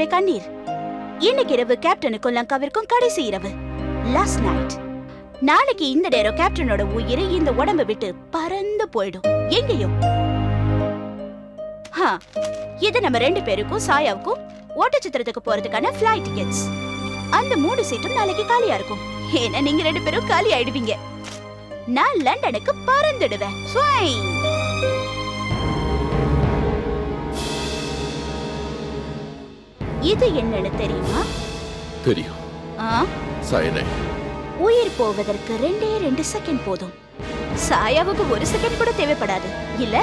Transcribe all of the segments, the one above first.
என்னுடைய கண்ணீர். இன்னைக்கு இரவு கேப்டனுக்கும் லங்காவிற்கும் கடைசி இரவு. Last night. நாளைக்கு இந்த நேரம் கேப்டனோட உயிர் இந்த உடம்பை விட்டு பறந்து போயிடும் எங்கேயோ. இது நம்ம 2 பேருக்கும் சாயாவுக்கும் ஓட்டச்சித்திரத்துக்கு போறதுக்கான ஃபிளைட் டிக்கெட்ஸ். அந்த 3 சீட்டும் நாளைக்கு காலியா இருக்கும். ஏன்னா நீங்க 2 பேரும் காலி ஆயிடுவீங்க. நான் லண்டனுக்கு பறந்துடுவேன். இது என்னன்னு தெரியுமா? தெரியும். சயனைட். உயிர் போவதற்கு 2 செகண்ட் போதும். சாயாவுக்கு 1 செகண்ட் கூட தேவைப்படாது இல்ல?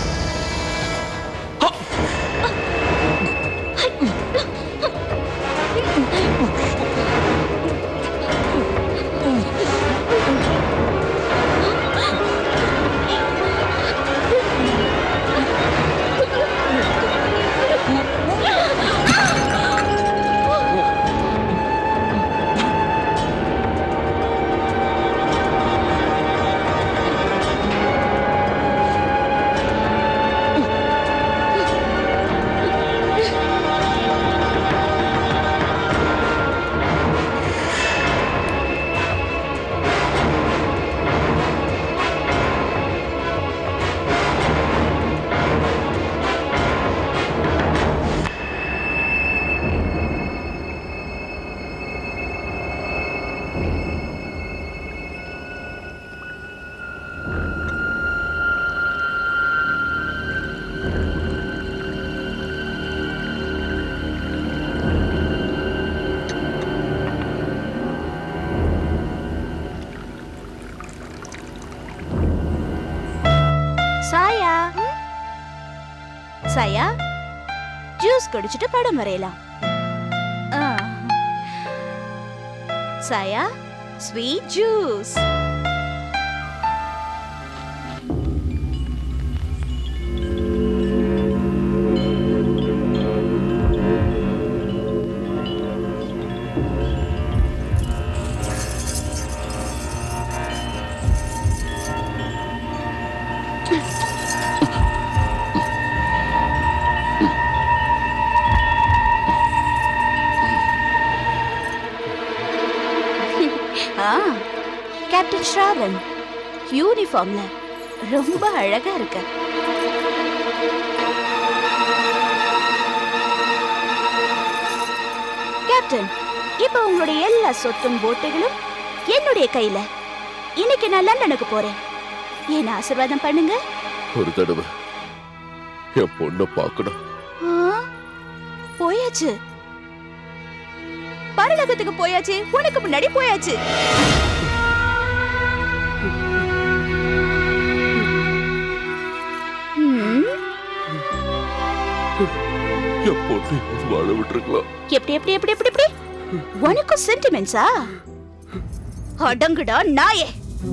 சாயா, ஜூஸ் குடிச்சிட்டு படம் வரையலாம். சாயா, ஸ்வீட் ஜூஸ். கேப்டன் ஸ்ராவன் யூனிஃபார்ம்ல ரொம்ப அழகா இருக்க. கேப்டன், இப்ப உங்களுடைய எல்லா சொத்தும் போட்டுகளும் என்னுடைய கையில. இன்னைக்கு நான் லண்டனுக்கு போறேன். என்ன ஆசீர்வாதம் பண்ணுங்க. ஒரு தடவை என் பொண்ணை பார்க்கணும். போயாச்சு, பரலோகத்துக்கு போயாச்சு, உனக்கு முன்னாடி போயாச்சு. வாழ விட்டுருக்கலாம். எப்படி எப்படி எப்படி எப்படி எப்படி உனக்கு சென்டிமெண்ட்ஸா? அடங்குடா நாயே.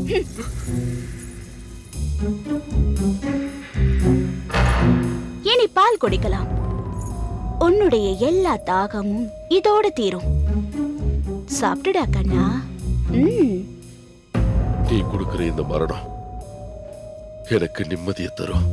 இனி பால் குடிக்கலாம். உன்னுடைய எல்லா தாகமும் இதோட தீரும். சாப்பிட்டுடா கண்ணா. நீ கொடுக்கிற இந்த மரணம் எனக்கு நிம்மதியை தரும்.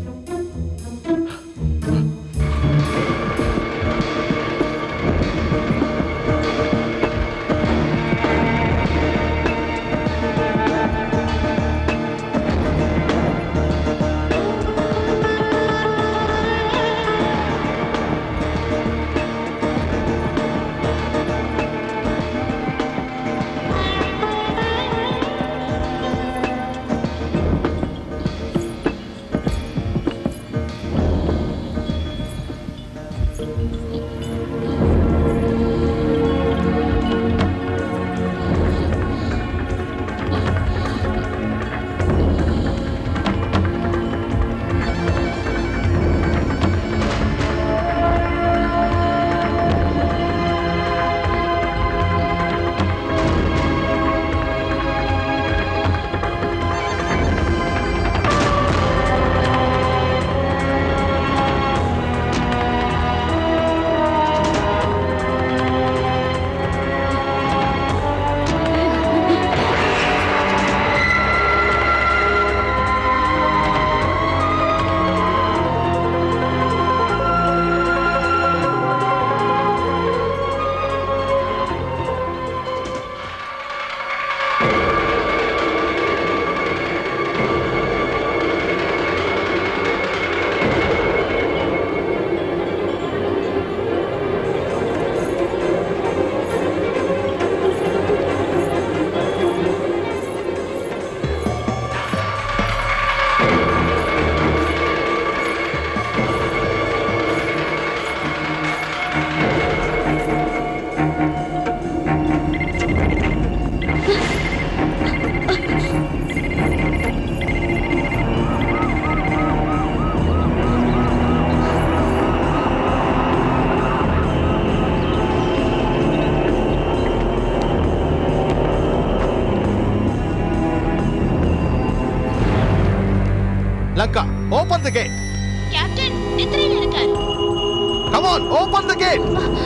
Lanka, open the gate. Captain, நித்திரையில இருக்கார். Come on, open the gate.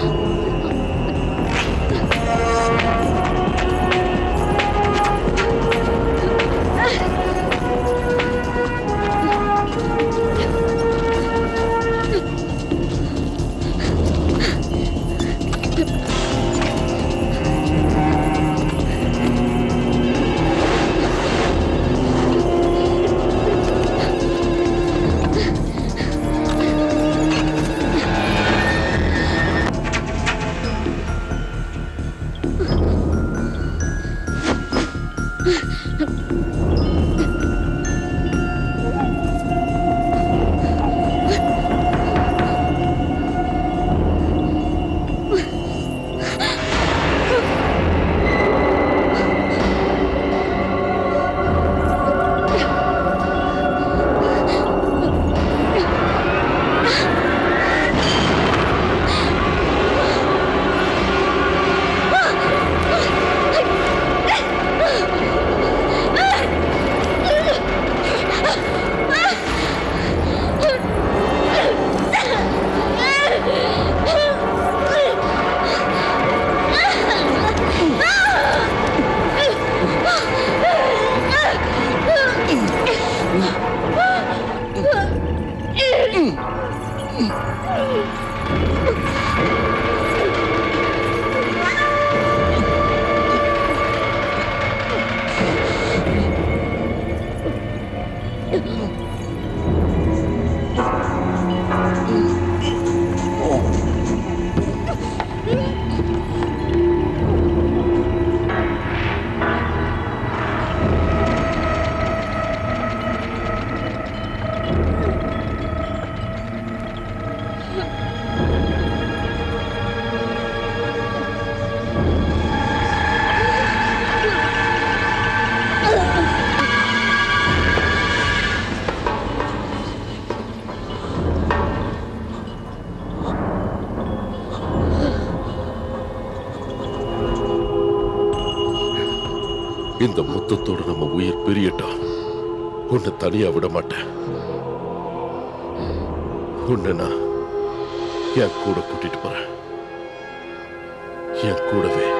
இந்த மொத்தத்தோட நம்ம உயிர் பிரியட்டும். உன்னை தனியா விட மாட்டேன். உன்னை நான் என் கூட கூட்டிட்டு போறேன். என் கூடவே